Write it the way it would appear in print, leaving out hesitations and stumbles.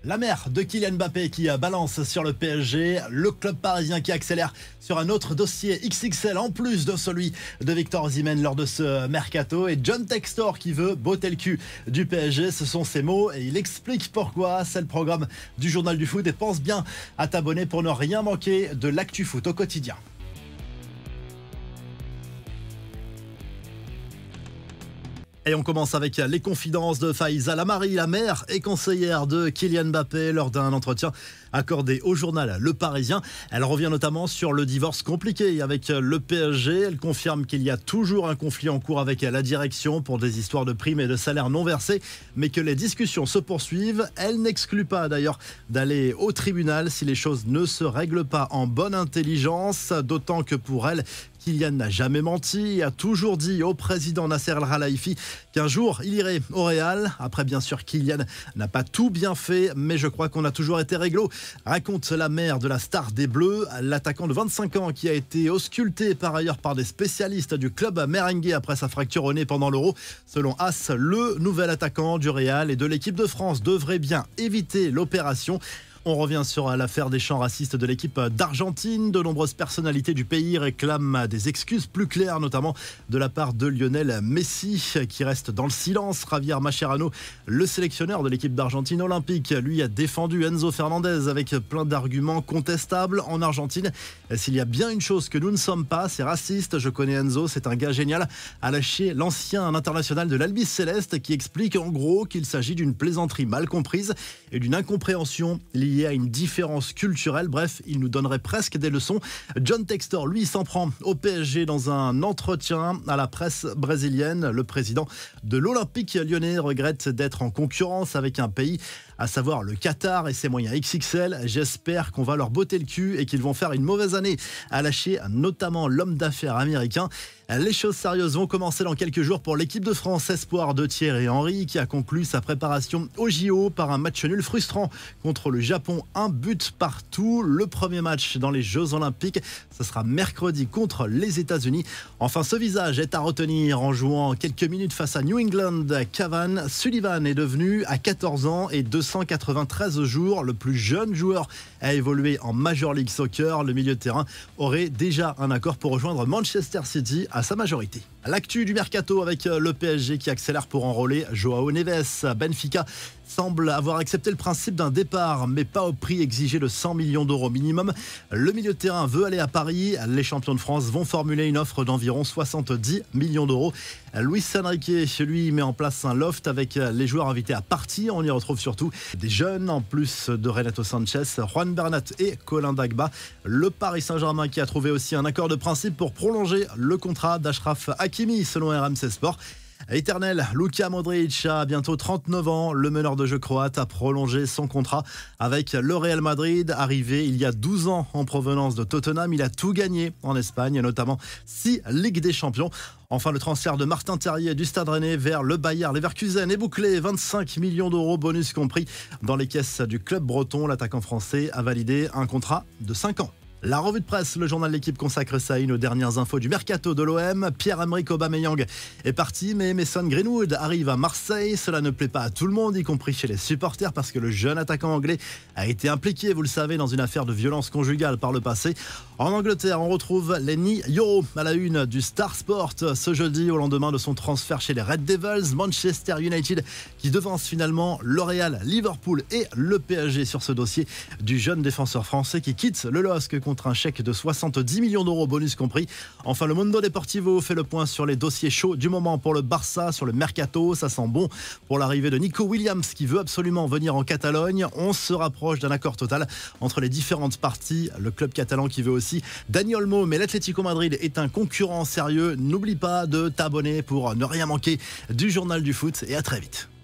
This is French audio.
La mère de Kylian Mbappé qui balance sur le PSG, le club parisien qui accélère sur un autre dossier XXL en plus de celui de Victor Osimhen lors de ce mercato, et John Textor qui veut botter le cul du PSG, ce sont ses mots et il explique pourquoi. C'est le programme du Journal du Foot et pense bien à t'abonner pour ne rien manquer de l'actu foot au quotidien. Et on commence avec les confidences de Faiza Lamari, la mère et conseillère de Kylian Mbappé, lors d'un entretien accordé au journal Le Parisien. Elle revient notamment sur le divorce compliqué avec le PSG. Elle confirme qu'il y a toujours un conflit en cours avec la direction pour des histoires de primes et de salaires non versés, mais que les discussions se poursuivent. Elle n'exclut pas d'ailleurs d'aller au tribunal si les choses ne se règlent pas en bonne intelligence, d'autant que pour elle, Kylian n'a jamais menti et a toujours dit au président Nasser El Khelaifi qu'un jour il irait au Real. Après, bien sûr, Kylian n'a pas tout bien fait, mais je crois qu'on a toujours été réglo, raconte la mère de la star des Bleus, l'attaquant de 25 ans qui a été ausculté par ailleurs par des spécialistes du club merengue après sa fracture au nez pendant l'Euro. Selon As, le nouvel attaquant du Real et de l'équipe de France devrait bien éviter l'opération. On revient sur l'affaire des chants racistes de l'équipe d'Argentine. De nombreuses personnalités du pays réclament des excuses plus claires, notamment de la part de Lionel Messi, qui reste dans le silence. Javier Mascherano, le sélectionneur de l'équipe d'Argentine olympique, lui a défendu Enzo Fernandez avec plein d'arguments contestables. En Argentine, s'il y a bien une chose que nous ne sommes pas, c'est raciste. Je connais Enzo, c'est un gars génial, a lâché l'ancien international de l'Albi Céleste, qui explique en gros qu'il s'agit d'une plaisanterie mal comprise et d'une incompréhension liée à une différence culturelle. Bref, il nous donnerait presque des leçons. John Textor, lui, s'en prend au PSG dans un entretien à la presse brésilienne. Le président de l'Olympique lyonnais regrette d'être en concurrence avec un pays, à savoir le Qatar et ses moyens XXL. J'espère qu'on va leur botter le cul et qu'ils vont faire une mauvaise année, a lâché notamment l'homme d'affaires américain. Les choses sérieuses vont commencer dans quelques jours pour l'équipe de France espoir de Thierry Henry, qui a conclu sa préparation au JO par un match nul frustrant contre le Japon, un but partout. Le premier match dans les Jeux Olympiques, ce sera mercredi contre les États-Unis. Enfin, ce visage est à retenir en jouant quelques minutes face à New England. Cavan Sullivan est devenu à 14 ans et 293 jours le plus jeune joueur à évoluer en Major League Soccer. Le milieu de terrain aurait déjà un accord pour rejoindre Manchester City à sa majorité. L'actu du mercato avec le PSG qui accélère pour enrôler Joao Neves. Benfica semble avoir accepté le principe d'un départ, mais pas au prix exigé de 100 millions d'euros minimum. Le milieu de terrain veut aller à Paris. Les champions de France vont formuler une offre d'environ 70 millions d'euros. Luis Enrique, lui, met en place un loft avec les joueurs invités à partir. On y retrouve surtout des jeunes, en plus de Renato Sanchez, Juan Bernat et Colin Dagba. Le Paris Saint-Germain qui a trouvé aussi un accord de principe pour prolonger le contrat d'Achraf Hakimi, selon RMC Sport. Éternel, Luka Modric a bientôt 39 ans. Le meneur de jeu croate a prolongé son contrat avec le Real Madrid. Arrivé il y a 12 ans en provenance de Tottenham, il a tout gagné en Espagne, notamment 6 Ligues des Champions. Enfin, le transfert de Martin Terrier du Stade Rennais vers le Bayer Leverkusen est bouclé. 25 millions d'euros, bonus compris, dans les caisses du club breton. L'attaquant français a validé un contrat de 5 ans. La revue de presse, le journal de l'équipe consacre ça à une aux dernières infos du mercato de l'OM. Pierre-Emerick Aubameyang est parti, mais Mason Greenwood arrive à Marseille. Cela ne plaît pas à tout le monde, y compris chez les supporters, parce que le jeune attaquant anglais a été impliqué, vous le savez, dans une affaire de violence conjugale par le passé. En Angleterre, on retrouve Lenny Yoro à la une du Star Sport ce jeudi, au lendemain de son transfert chez les Red Devils. Manchester United qui devance finalement le Real, Liverpool et le PSG sur ce dossier du jeune défenseur français qui quitte le LOSC contre un chèque de 70 millions d'euros, bonus compris. Enfin, le Mundo Deportivo fait le point sur les dossiers chauds du moment pour le Barça, sur le mercato. Ça sent bon pour l'arrivée de Nico Williams qui veut absolument venir en Catalogne. On se rapproche d'un accord total entre les différentes parties. Le club catalan qui veut aussi Dani Olmo, mais l'Atlético Madrid est un concurrent sérieux. N'oublie pas de t'abonner pour ne rien manquer du journal du foot et à très vite.